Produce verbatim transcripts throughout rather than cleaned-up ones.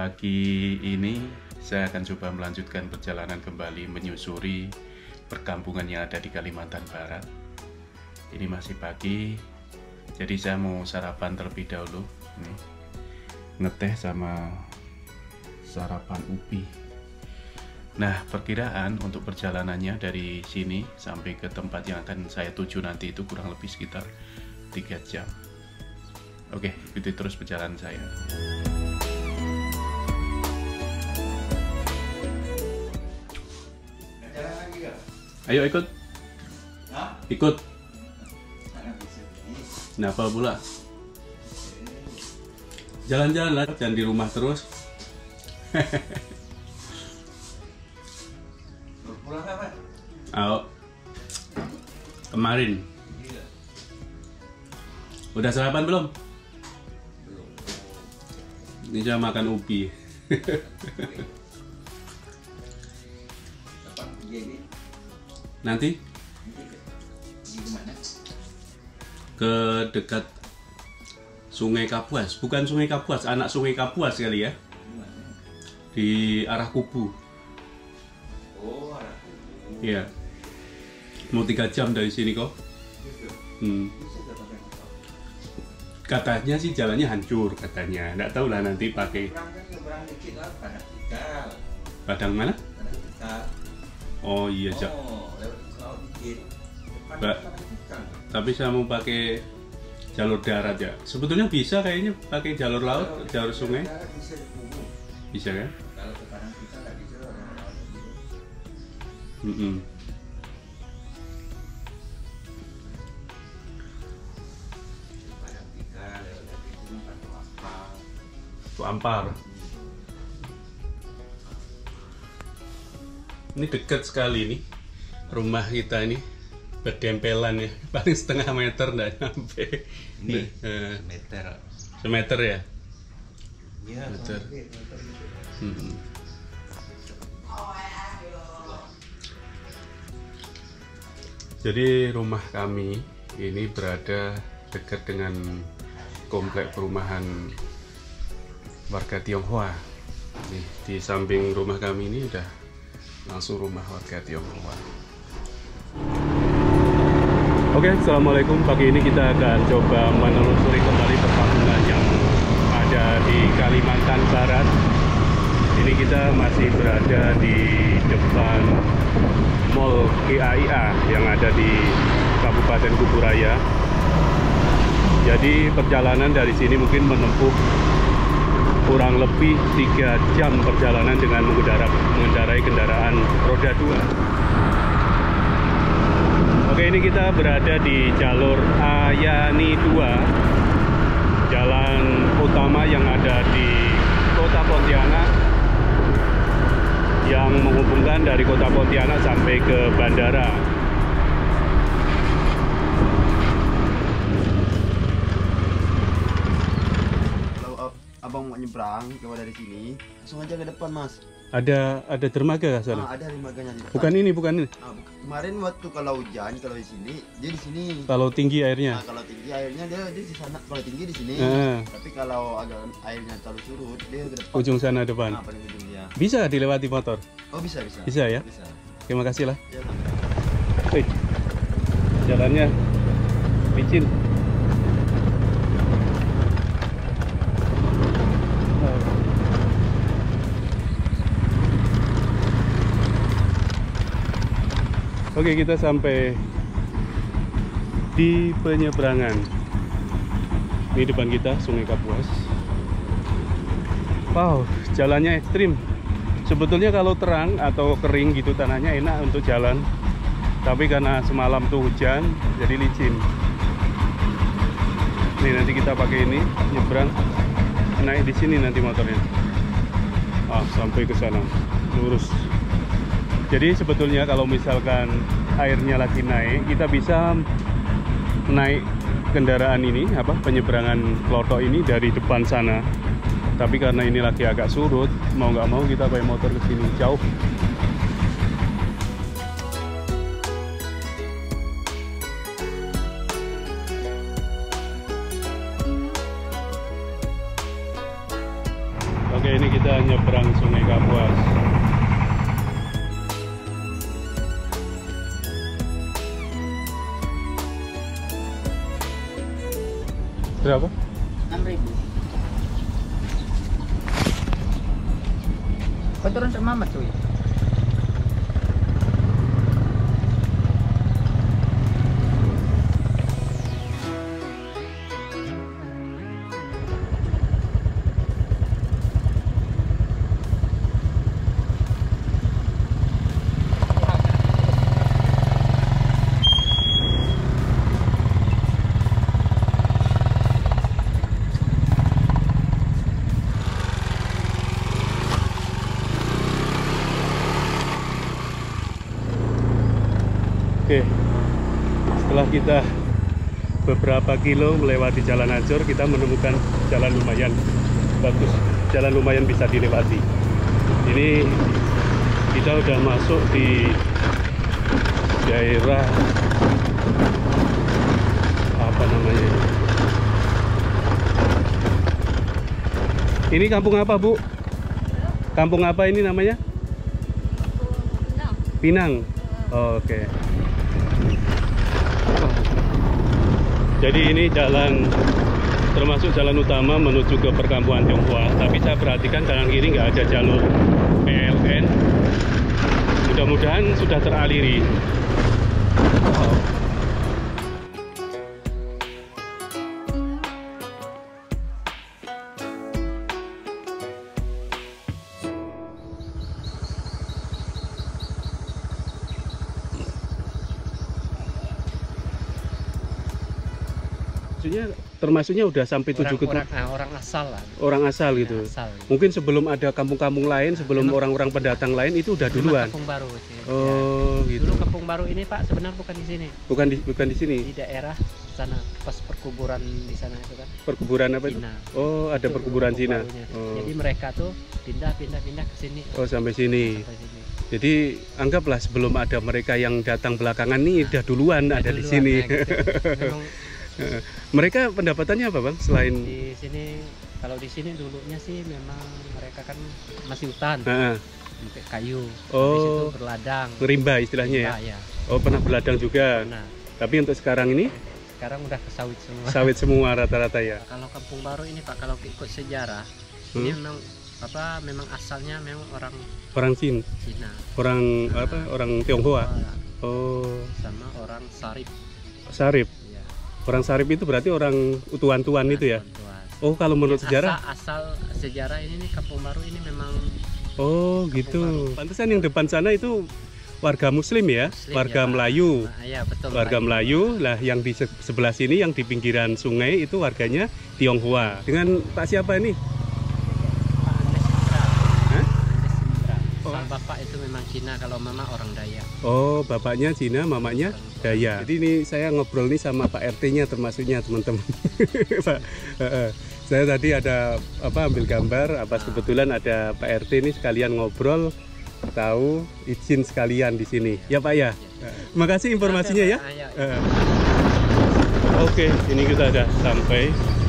Pagi ini saya akan coba melanjutkan perjalanan kembali menyusuri perkampungan yang ada di Kalimantan Barat. Ini masih pagi, jadi saya mau sarapan terlebih dahulu. Nih, ngeteh sama sarapan ubi. Nah, perkiraan untuk perjalanannya dari sini sampai ke tempat yang akan saya tuju nanti itu kurang lebih sekitar tiga jam. Oke, ikuti terus perjalanan saya. Ayo ikut. Hah? Ikut. Kenapa pula? Jalan-jalan lah, jangan di rumah terus. Pulang kapan? Oh, kemarin. Udah sarapan belum? Belum. Ini saya makan ubi. Kapan pergi ini? Nanti Pergi kemana? ke dekat Sungai Kapuas, bukan Sungai Kapuas, anak Sungai Kapuas kali ya, Gimana? di arah Kubu. Oh, arah Kubu. Iya, mau tiga jam dari sini kok. Gitu. Hmm. Bisa gak pakai motor? Katanya sih jalannya hancur katanya, nggak tahu lah nanti pakai. Kurang kan nyebrang dikit lah, Padang Tikal. Padang mana? Padang Tikal. Oh iya, Jak. Oh, lewat laut dikit. Depan Mbak. Padang Tikal. Tapi saya mau pakai jalur darat ya. Sebetulnya bisa kayaknya pakai jalur laut, Kalau jalur di sungai. darat bisa di Kubu. Bisa kan? Kalau ke Padang Tikal nggak bisa orang laut gitu. Mm-mm. Padang Tikal lewat dari itu Batu Ampar. Batu Ampar. Ini dekat sekali nih rumah kita ini, berdempelan ya, paling setengah meter nggak nyampe. Ini Eh, meter. semeter ya. Iya, Meter. meter gitu. Mm-mm. Jadi rumah kami ini berada dekat dengan komplek perumahan warga Tionghoa. Nih, di samping rumah kami ini udah langsung rumah warga Tionghoa. Oke, assalamualaikum. Pagi ini kita akan coba menelusuri kembali perkampungan yang ada di Kalimantan Barat. Ini kita masih berada di depan Mall K A I A yang ada di Kabupaten Kuburaya. Jadi perjalanan dari sini mungkin menempuh kurang lebih tiga jam perjalanan dengan mengendarai, mengendarai kendaraan roda dua. Oke, ini kita berada di jalur Ayani dua, jalan utama yang ada di Kota Pontianak, yang menghubungkan dari Kota Pontianak sampai ke bandara. Kalau abang mau nyebrang coba dari sini, langsung aja ke depan, Mas. Ada ada dermaga kah sana? Ah, ada dermaganya di depan. Bukan ini, bukan ini. Ah, bukan. Kemarin waktu kalau hujan, kalau di sini, dia di sini. Kalau tinggi airnya. Nah, kalau tinggi airnya dia dia di sana. Kalau tinggi di sini. Ah. Tapi kalau agak airnya terlalu surut, dia ke depan. Ujung sana depan. Ah, paling ujung dia. Bisa dilewati motor? Oh, bisa, bisa. Bisa ya? Bisa. Terima kasih lah. Ya, Wih, jalannya licin. Oke, kita sampai di penyeberangan. Ini depan kita Sungai Kapuas. Wow, jalannya ekstrim. Sebetulnya kalau terang atau kering gitu tanahnya enak untuk jalan. Tapi karena semalam tuh hujan, jadi licin. Nih nanti kita pakai ini nyebrang, naik di sini nanti motornya. Ah, sampai ke sana, lurus. Jadi sebetulnya kalau misalkan airnya lagi naik, kita bisa naik kendaraan ini, apa penyeberangan klotok ini dari depan sana. Tapi karena ini lagi agak surut, mau nggak mau kita pakai motor ke sini jauh. Oke, ini kita nyebrang Sungai Kapuas. Berapa? enam ribu. Kau turun sama Mamat cuy. Oke, setelah kita beberapa kilo melewati jalan hancur, kita menemukan jalan lumayan bagus, jalan lumayan bisa dilewati. Ini kita udah masuk di daerah apa namanya? Ini kampung apa, Bu? Kampung apa ini namanya? Pinang. Pinang. Oh, oke. Okay. Jadi ini jalan termasuk jalan utama menuju ke perkampungan Tionghoa. Tapi saya perhatikan kanan kiri nggak ada jalur P L N. Mudah-mudahan sudah teraliri. Wow. Maksudnya termasuknya udah sampai tujuh ke orang, orang, orang asal lah. Orang asal gitu. Asal. Mungkin sebelum ada kampung-kampung lain, sebelum orang-orang pendatang lain itu udah duluan. Kampung Baru sih. Oh, ya. Gitu. Dulu Kampung Baru ini Pak sebenarnya bukan di sini. Bukan di bukan di sini. Di daerah sana pas perkuburan di sana itu kan. Perkuburan apa itu? Cina. Oh, ada Itu perkuburan Cina. Oh. Jadi mereka tuh pindah-pindah-pindah ke sini. Oh, sampai sini. Sampai sini. Jadi anggaplah sebelum ada mereka yang datang belakangan nih udah duluan Udah ada di duluan, sini. ya, gitu. Memang mereka pendapatannya apa, Bang? Selain di sini, kalau di sini dulunya sih memang mereka kan masih hutan, Heeh. sampai kayu, Oh. habis itu berladang, Rimba istilahnya ya. Rimba, ya. Oh, pernah berladang juga. Nah, Tapi untuk sekarang ini sekarang udah ke sawit semua. sawit semua rata-rata ya. Kalau Kampung Baru ini Pak, kalau ikut sejarah, Hmm? ini memang apa? Memang asalnya memang orang Orang Cina, Cina, orang Nah. apa? Orang Tionghoa. Tionghoa, Oh, sama orang Sarip. Sarip. Ya. Orang Sarip itu berarti orang tuan-tuan itu ya. Tuan-tuan. Oh, kalau menurut Yang sejarah. Asal, asal sejarah ini nih Kampung Baru ini memang Oh, gitu. Pantesan yang depan sana itu warga Muslim ya, Muslim, warga ya, Pak. Melayu. Nah, ya, betul, Warga Melayu, lah yang di se- sebelah sini yang di pinggiran sungai itu warganya Tionghoa. Dengan Pak siapa ini? Pak Andes Indra. Hah? Andes Indra. Oh. Soal bapak itu memang Cina, kalau mama orang Dayak. Oh, bapaknya Cina, mamanya Dayak. Jadi ini saya ngobrol nih sama Pak R T-nya termasuknya teman-teman. Pak, eh, eh. saya tadi ada apa ambil gambar, apa kebetulan ada Pak R T ini sekalian ngobrol, tahu izin sekalian di sini. Ya Pak ya. Terima kasih informasinya ya. Ah, ya, ya. Eh. Oke, ini kita sudah sampai.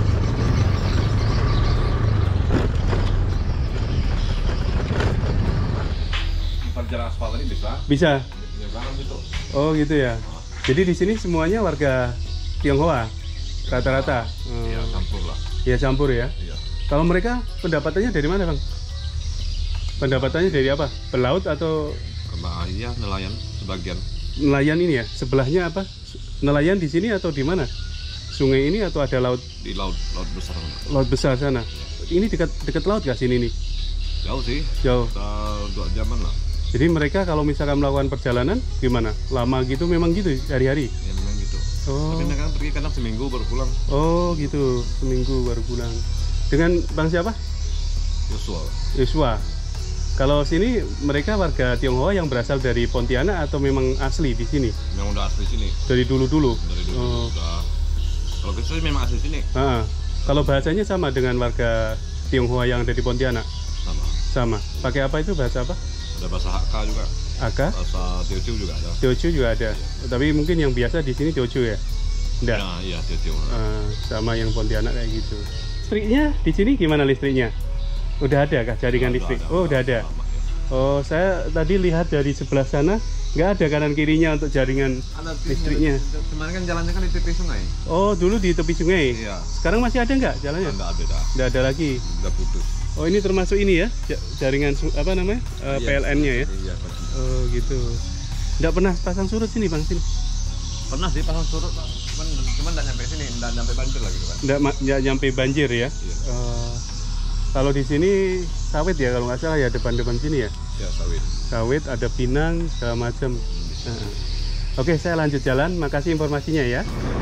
Jalan aspal ini bisa Bisa. penyeberangan gitu. Oh gitu ya. Jadi di sini semuanya warga Tionghoa rata-rata. Iya, Hmm. campur lah. Ya campur ya. Iya. Kalau mereka pendapatannya dari mana, Bang? Pendapatannya dari apa? Pelaut atau Karena iya nelayan sebagian. nelayan ini ya? Sebelahnya apa? Nelayan di sini atau di mana? Sungai ini atau ada laut Di laut laut besar. laut besar sana? Ini dekat dekat laut nggak sini nih? Jauh sih. Jauh. Kita dua jaman lah. Jadi mereka kalau misalkan melakukan perjalanan gimana? Lama gitu memang gitu hari-hari? Ya memang gitu. Oh. Tapi mereka pergi kadang seminggu baru pulang. Oh gitu, seminggu baru pulang. Dengan Bang siapa? Yosua. Yosua. Kalau sini mereka warga Tionghoa yang berasal dari Pontianak atau memang asli di sini? Memang udah asli sini. Dari dulu-dulu? Dari dulu Oh. udah. Kalau kita sih memang asli sini. Ah, kalau bahasanya sama dengan warga Tionghoa yang ada di Pontianak? Sama. Sama. Pakai apa itu, bahasa apa? Ada bahasa Hakka juga. Aka? Bahasa Teochew juga ada. Teochew juga ada. Tapi mungkin yang biasa di sini Teochew ya? Enggak. Ya, iya Teochew. Ah, sama yang Pontianak kayak gitu. Listriknya di sini gimana listriknya? Udah ada kah jaringan listrik? Oh, udah ada. Oh, saya tadi lihat dari sebelah sana nggak ada kanan kirinya untuk jaringan Ada listriknya. Kemarin kan jalannya kan di tepi sungai. Oh, dulu di tepi sungai. Iya. Sekarang masih ada nggak jalannya? Enggak ada dah. Nggak ada lagi. Udah putus. Oh, ini termasuk ini ya, ja- jaringan su- apa namanya? Eh, P L N-nya ya? Iya, betul. Oh, gitu. Nggak pernah pasang surut sini, Bang, sini? Pernah sih pasang surut, Pak. Cuman cuman enggak nyampe sini, enggak nyampe banjir lagi, Pak. Nggak, ma- nggak nyampe banjir ya? Iya. Eh, kalau di sini sawit ya, kalau nggak salah ya, depan-depan sini ya? Ya, sawit. Sawit, ada pinang, segala macam. Nah, oke, saya lanjut jalan. Makasih informasinya ya.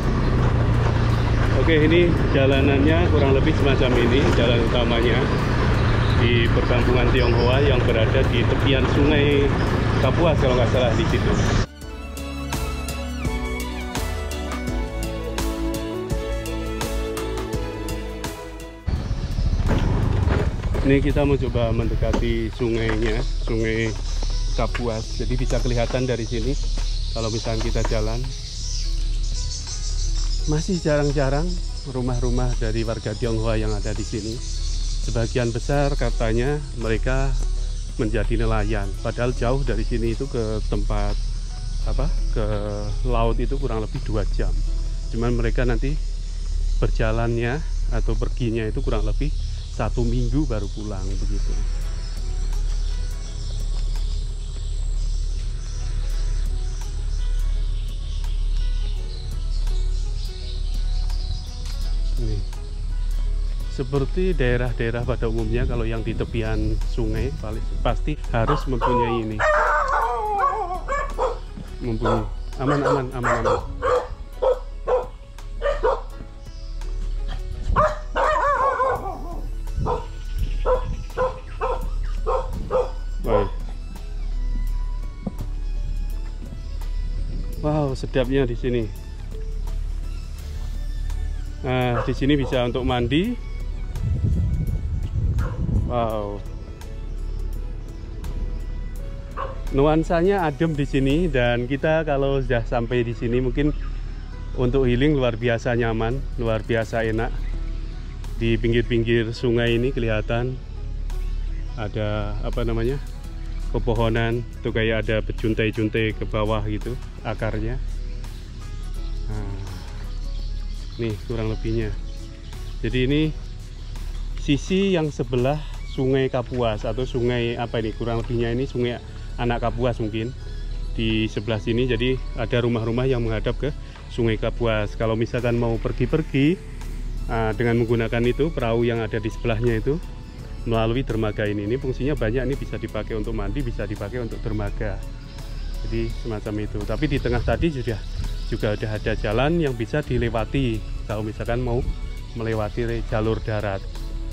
Oke, ini jalanannya kurang lebih semacam ini, jalan utamanya di perkampungan Tionghoa yang berada di tepian sungai Kapuas kalau nggak salah di situ. Ini kita mau coba mendekati sungainya, sungai Kapuas. Jadi bisa kelihatan dari sini kalau misalnya kita jalan. Masih jarang-jarang rumah-rumah dari warga Tionghoa yang ada di sini. Sebagian besar katanya mereka menjadi nelayan. Padahal jauh dari sini itu ke tempat apa? Ke laut itu kurang lebih dua jam. Cuman mereka nanti berjalannya atau perginya itu kurang lebih satu minggu baru pulang begitu. Ini seperti daerah-daerah pada umumnya kalau yang di tepian sungai pasti harus mempunyai ini, mempunyai aman aman aman aman. Baik. Wow, sedapnya di sini. Nah, di sini bisa untuk mandi. Wow. Nuansanya adem di sini dan kita kalau sudah sampai di sini mungkin untuk healing luar biasa nyaman, luar biasa enak. Di pinggir-pinggir sungai ini kelihatan ada apa namanya? Pepohonan tuh kayak ada bejuntai-juntai ke bawah gitu akarnya. Nah, nih kurang lebihnya. Jadi ini sisi yang sebelah sungai Kapuas atau sungai apa ini kurang lebihnya ini sungai Anak Kapuas mungkin di sebelah sini. Jadi ada rumah-rumah yang menghadap ke sungai Kapuas. Kalau misalkan mau pergi-pergi nah, dengan menggunakan itu perahu yang ada di sebelahnya itu melalui dermaga ini. Ini fungsinya banyak, ini bisa dipakai untuk mandi, bisa dipakai untuk dermaga. Jadi semacam itu. Tapi di tengah tadi sudah juga udah ada jalan yang bisa dilewati kalau misalkan mau melewati jalur darat.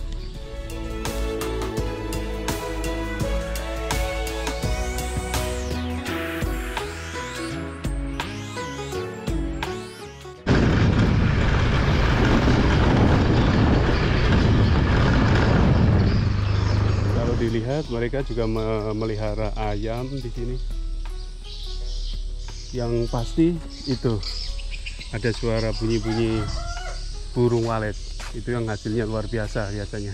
Dilihat mereka juga memelihara ayam di sini. Yang pasti itu ada suara bunyi-bunyi burung walet. Itu yang hasilnya luar biasa biasanya.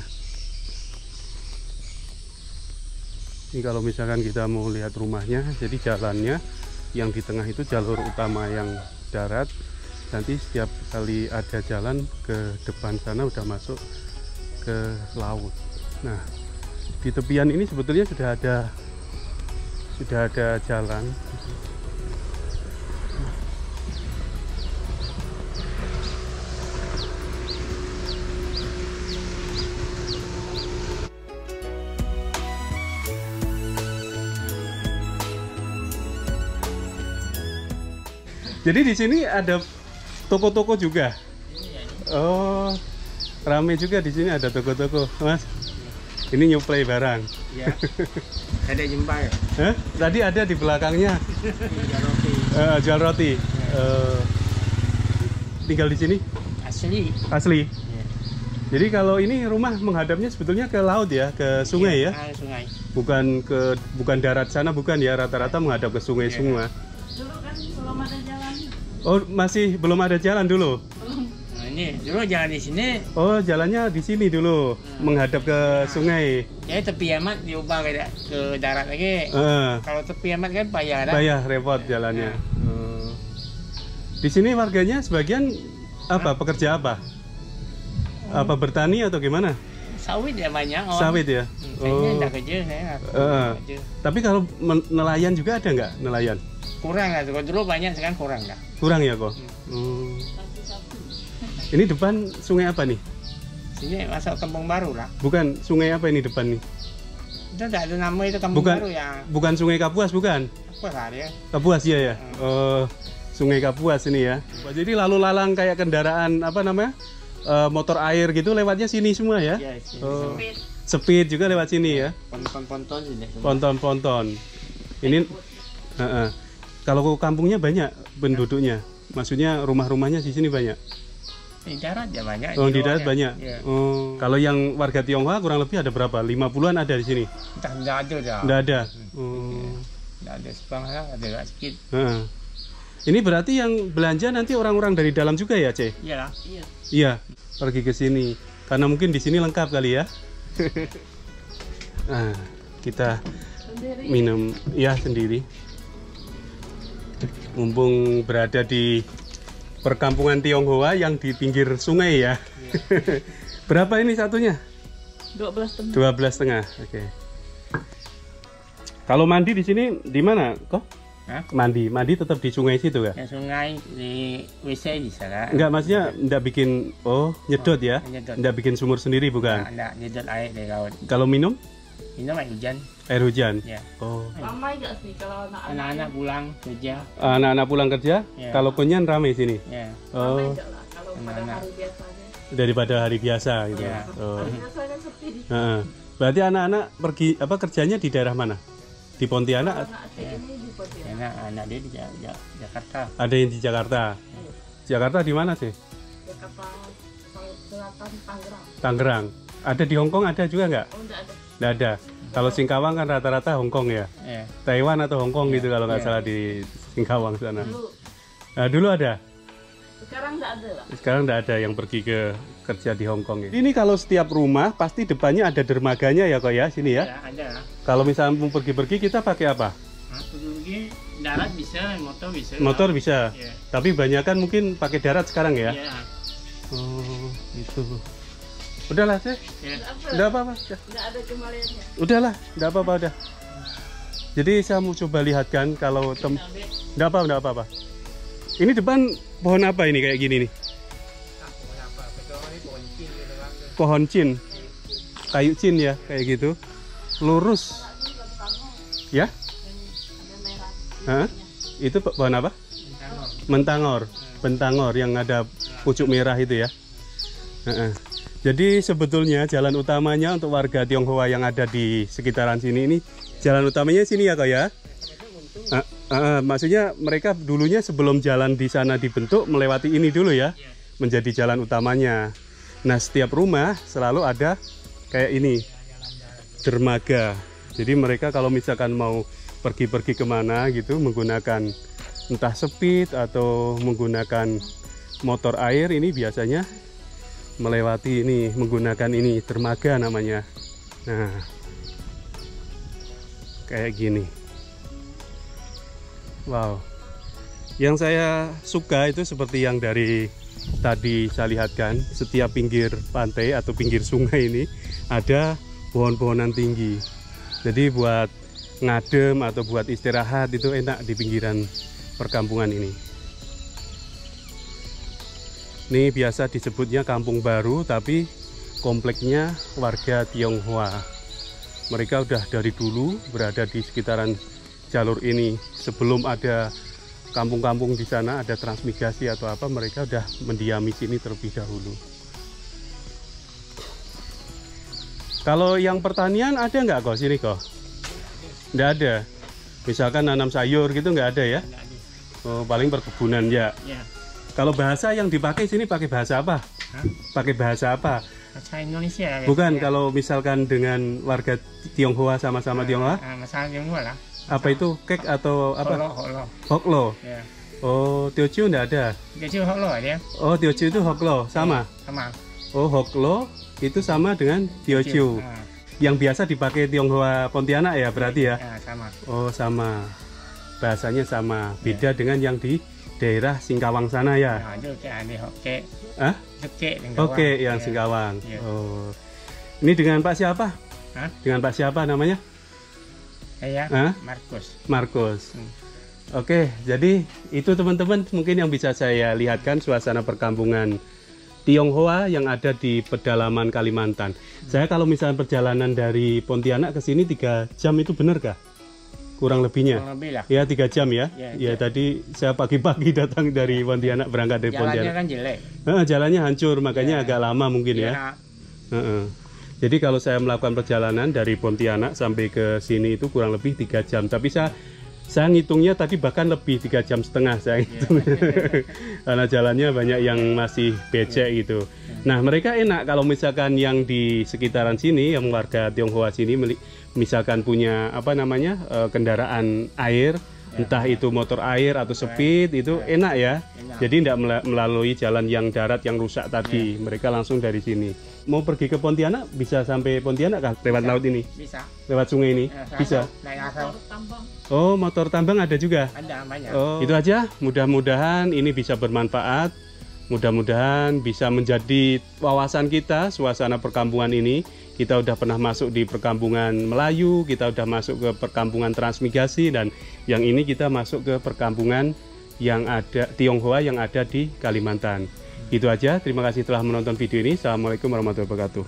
Ini kalau misalkan kita mau lihat rumahnya, jadi jalannya yang di tengah itu jalur utama yang darat. Nanti setiap kali ada jalan ke depan sana udah masuk ke laut. Nah, di tepian ini sebetulnya sudah ada sudah ada jalan. Jadi di sini ada toko-toko juga. Oh, rame juga di sini, ada toko-toko, Mas. Ini nyuplai barang. Ya. Ada jumpa ya? Hah? Tadi ada di belakangnya. Jual roti. Uh, jual roti. Uh, tinggal di sini? Asli. Asli. Ya. Jadi kalau ini rumah menghadapnya sebetulnya ke laut ya, ke sungai ya? Ya, sungai. Bukan ke bukan darat sana, bukan ya, rata-rata menghadap ke sungai Ya. semua. Dulu kan belum ada jalan. Oh, masih belum ada jalan dulu? Nah, ini Ini dulu jangan di sini. Oh, jalannya di sini dulu, Hmm. menghadap ke sungai. Ya tepi amat diubah ke, da- ke darat lagi. Eh, Kalau tepi amat kan payah dah. Payah, repot jalannya. Eh. Di sini warganya sebagian apa? Pekerja apa? Apa bertani atau gimana? Sawit ya banyak. Orang. Sawit ya. Hmm, Kayaknya Oh. tak kerja saya. aku Eh. kerja. Tapi kalau men- nelayan juga ada nggak nelayan? Kurang lah. Kalau dulu banyak sekarang kurang lah. Kurang ya kok. Hmm. Ini depan sungai apa nih? Sini masuk kampung baru lah. Bukan sungai apa ini depan nih? Itu tak ada nama itu kampung Bukan. baru yang Bukan sungai Kapuas bukan? apa lah dia. Kapuas ya ya. Oh, sungai Kapuas ini ya. Jadi lalu lalang kayak kendaraan apa namanya? Eh, motor air gitu lewatnya sini semua ya? Ya, sini. Oh. Speed juga lewat sini ya. Ponton-ponton sini. semua. Ponton-ponton. Ini Heeh. Kalau kampungnya banyak penduduknya. Maksudnya rumah-rumahnya di sini banyak. Di darat ya banyak. Oh, di darat bawahnya. banyak. Ya. Oh, kalau yang warga Tionghoa kurang lebih ada berapa? lima puluhan ada di sini? Entah tidak ada dah. Enggak ada. Oh. Tidak ada sebangsa, ada agak sedikit. Heeh. Ini berarti yang belanja nanti orang-orang dari dalam juga ya, Ce? Iyalah. Iya. Iya, pergi ke sini. Karena mungkin di sini lengkap kali ya. Nah, kita minum ya sendiri. Mumpung berada di perkampungan Tionghoa yang di pinggir sungai ya. Berapa ini satunya? dua belas setengah. dua belas setengah. Oke. Kalau mandi di sini di mana kok? Hah? Mandi, mandi tetap di sungai situ kan? Yang sungai di W C di sana. Enggak, maksudnya enggak bikin oh nyedot ya? nyedot. Enggak bikin sumur sendiri bukan? Tidak, nyedot air dari laut. Kalau minum Minum air hujan. air hujan. Ya. Oh. Ramai gak sih kalau anak-anak? Anak-anak pulang kerja. Anak-anak pulang kerja, Ya. kalau kunyan ramai sini. Ya. Ramai Oh, gak lah kalau pada Anak-anak. hari biasanya. daripada hari biasa gitu. Ya. Oh. Hari biasa kan sepi di Heeh. Berarti anak-anak pergi apa kerjanya di daerah mana? Di Pontianak? anak aceh ini di Pontianak. Anak anak dia di Ja- Ja- Jakarta. Ada yang di Jakarta. Jakarta di mana sih? Jakarta Selatan Tangerang. Tangerang. Ada di Hong Kong ada juga nggak? Oh enggak ada. Nggak ada. Kalau Singkawang kan rata-rata Hong Kong ya. Ya. Taiwan atau Hong Kong Iya, gitu kalau nggak iya. salah di Singkawang sana. Dulu. Nah, dulu ada. Sekarang enggak ada lah. Sekarang nggak ada yang pergi ke kerja di Hong Kong ya. Ini kalau setiap rumah pasti depannya ada dermaganya ya kok ya sini ya. Ya, ada lah. Kalau misalnya mau pergi-pergi kita pakai apa? Nah, pergi darat bisa, motor bisa. Motor bisa. Ya. Tapi banyak kan mungkin pakai darat sekarang ya. Ya. Oh, itu. Udahlah sih. Ya. Enggak apa-apa. Udah. Enggak ada kembaliannya. Udahlah, enggak apa-apa udah. Jadi saya mau coba lihatkan kalau tem enggak apa enggak apa-apa. Ini depan pohon apa ini kayak gini nih? Pohon cin. Kayu cin ya, kayak gitu. Lurus. Ya? Hah? Itu po- pohon apa? Mentangor. Bentangor yang ada pucuk merah itu ya. Heeh. Jadi sebetulnya jalan utamanya untuk warga Tionghoa yang ada di sekitaran sini ini jalan utamanya sini ya kak ya. Uh, uh, maksudnya mereka dulunya sebelum jalan di sana dibentuk melewati ini dulu ya, menjadi jalan utamanya. Nah setiap rumah selalu ada kayak ini dermaga. Jadi mereka kalau misalkan mau pergi-pergi kemana gitu menggunakan entah speed atau menggunakan motor air ini biasanya melewati ini menggunakan ini dermaga namanya. Nah kayak gini. Wow, yang saya suka itu seperti yang dari tadi saya lihatkan, setiap pinggir pantai atau pinggir sungai ini ada pohon-pohonan tinggi. Jadi buat ngadem atau buat istirahat itu enak di pinggiran perkampungan ini. Ini biasa disebutnya kampung baru, tapi kompleknya warga Tionghoa. Mereka udah dari dulu berada di sekitaran jalur ini. Sebelum ada kampung-kampung di sana, ada transmigrasi atau apa, mereka udah mendiami sini terlebih dahulu. Kalau yang pertanian ada nggak kok sini kok? Nggak ada. Misalkan nanam sayur gitu nggak ada ya? Oh, paling perkebunan ya. Ya. Kalau bahasa yang dipakai sini pakai bahasa apa? Hah? Pakai bahasa apa? Bahasa Indonesia. Bukan, ya. kalau misalkan dengan warga Tionghoa sama-sama Tionghoa, Ah, masalah Tionghoa lah. apa itu kek atau apa? Holo, holo. Hoklo. Ya. Oh, Teochew enggak ada. Teochew Hoklo dia. Oh, Teochew itu Hoklo, sama. Sama. Oh, Hoklo itu sama dengan Teochew. Nah, Yang biasa dipakai Tionghoa Pontianak ya berarti ya? nah, sama. Oh, sama. Bahasanya sama. Beda dengan yang di daerah Singkawang sana ya? Nah, itu kayak ada Hokke. Hah? Hokke Oke, yang Singkawang. Iya. Oh. Ini dengan Pak siapa? Hah? Dengan Pak siapa namanya? Saya Hah? Markus. Markus. Hmm. Oke, jadi itu teman-teman mungkin yang bisa saya lihatkan suasana perkampungan Tionghoa yang ada di pedalaman Kalimantan. Hmm. Saya kalau misalnya perjalanan dari Pontianak ke sini tiga jam itu benar kah? Kurang lebihnya? Kurang lebih lah. Ya tiga jam ya. Ya, Ya, ya. tadi saya pagi-pagi datang dari Pontianak, berangkat dari Jalannya Pontianak. kan jelek. Eh, jalannya hancur, makanya Ya. agak lama mungkin ya. Iya. Heeh. Jadi kalau saya melakukan perjalanan dari Pontianak sampai ke sini itu kurang lebih tiga jam. Tapi saya saya ngitungnya tadi bahkan lebih tiga jam setengah saya hitung. Karena jalannya banyak yang masih becek gitu. Nah mereka enak kalau misalkan yang di sekitaran sini, yang warga Tionghoa sini misalkan punya apa namanya eh, kendaraan air, entah itu motor air atau speed, itu enak ya. Enak. Jadi tidak melalui jalan yang darat yang rusak tadi. Mereka langsung dari sini. Mau pergi ke Pontianak bisa sampai Pontianak kah lewat Bisa. laut ini? Bisa. Lewat sungai ini? Eh, Bisa. Naik asal. Tambang. Oh, motor tambang ada juga? Ada banyak. Oh, itu aja. Mudah-mudahan ini bisa bermanfaat. Mudah-mudahan bisa menjadi wawasan kita suasana perkampungan ini. Kita udah pernah masuk di perkampungan Melayu, kita udah masuk ke perkampungan transmigrasi, dan yang ini kita masuk ke perkampungan yang ada Tionghoa yang ada di Kalimantan. Itu aja. Terima kasih telah menonton video ini. Assalamualaikum warahmatullahi wabarakatuh.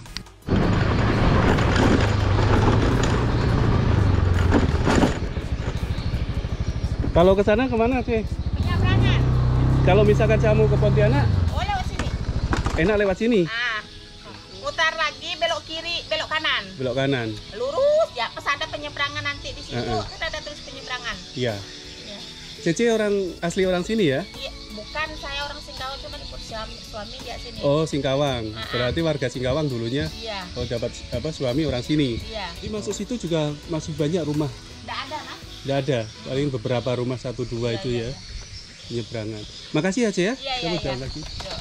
Kalau ke sana kemana sih? Penyeberangan. Kalau misalkan saya mau ke Pontianak, Oh, lewat sini. enak lewat sini. Ah. Mutar lagi, belok kiri, belok kanan. Belok kanan. Lurus, ya pas ada penyeberangan nanti di situ. Uh-uh. Kan ada terus penyeberangan. Iya. Ya. Cece orang asli orang sini ya? Iya, bukan saya orang Singkawang, cuma ikut suami, suami dia sini. Oh, Singkawang. Uh-uh. Berarti warga Singkawang dulunya. Iya. Oh, dapat apa suami orang sini. Iya. Jadi masuk situ juga masih banyak rumah. Enggak ada, Mas. Tidak ada, paling beberapa rumah satu dua Iya, itu iya, ya iya. penyeberangan. Makasih ya Ce ya. Iya, iya, Kamu iya. jalan lagi. Yuk.